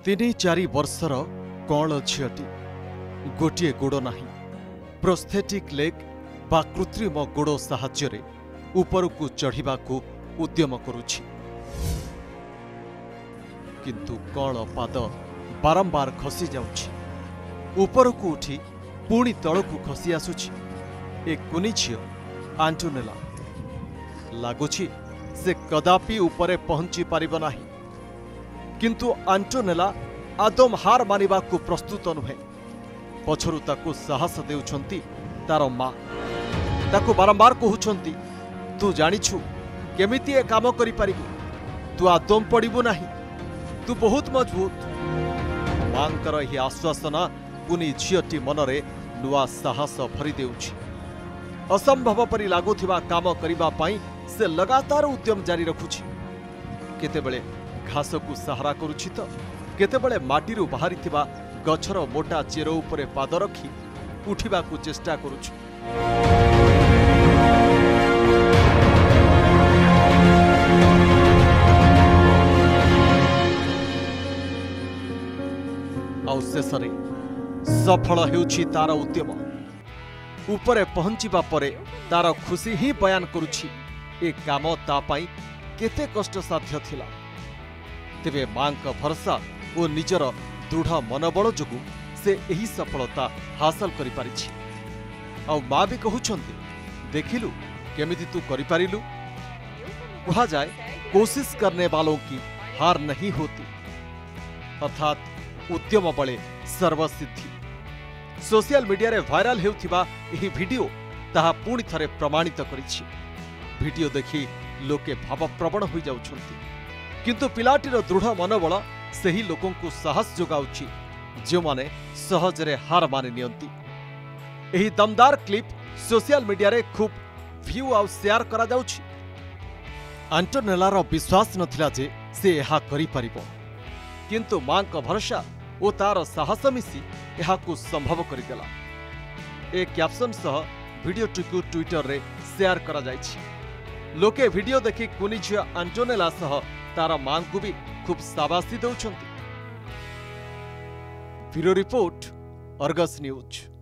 3-4 वर्षर कौल झीटी गोटे गोड़ ना प्रोस्थेटिक लेग बा कृत्रिम गोड़ साहाय्य उपरकू चढ़ा उद्यम करुछि किंतु कौल पाद बारंबार खसी जाउछि उपरकू उठी पुणी तलकू खसी आसुछि। एक कुनी झियो आंटोनेला लगुछि से कदापि उपरे पहुंची पारिब नाही किंतु आंटोनेला आदम हार मानिबा को प्रस्तुत नुहे। पछरु ताकू साहस देउछंती तार मां ताकू बारंबार कहउछंती तू जानिछु केमिति ए काम करि पारिबु तू आदम पड़िबु नाही तू बहुत मजबूत। मांकर ही आश्वासना कुनी झियटी मनरे नुआ साहस भरी देउछि। असंभव परि लागुथिबा काम करिबा पई से लगातार उद्यम जारी रखुछि। केतेबेले घास को सहारा करुछि तो केतेबेले माटीरू बाहरिथिबा गछर मोटा चेर उपरे पाद रखी उठिबा को चेष्टा करुछि। आउ शेषरे सफल हेउछि तार उद्यम। उपरे पहुंचिबा परे तार खुशी ही बयान करुछि ए काम ता पाई केते कष्ट साध्य थिला। तेबे मां का भरोसा और निजर दृढ़ मनोबल जोगु से एही सफलता हासिल करि पारिछि। आ मां भी कहउछंती देखिलु केमिति तू करि पारिलु। कहा जाए कोशिश करने वालों की हार नहीं होती अर्थात उद्यम बले सर्वसिद्धि। सोशल मीडिया रे वायरल हेउथिबा एही वीडियो ताहा पुणी थरे प्रमाणित करिछि। वीडियो देखि लोके भावप्रवण हो जाउछंती किंतु पिलाटीर दृढ़ मनोबल सही लोकों को साहस जोगाउछि जो माने सहजरे हार मानि नियंती। एही दमदार क्लिप सोशल मीडिया रे खूब व्यू आउ शेयर करा जाउछि। आंटोनेलार विश्वास नथिला जे से एहा करि परिबो किंतु मां का भरोसा ओ तार साहस मिसी एहाकू संभव करिदेला। ए कैप्शन सह वीडियोटिकू ट्विटर रे शेयर करा जाइछि। लोके वीडियो देखि कुनी झियो आंटोनेला सह तार मां को भी खूब शाबाशी दउछंती। Bureau report, Argus news.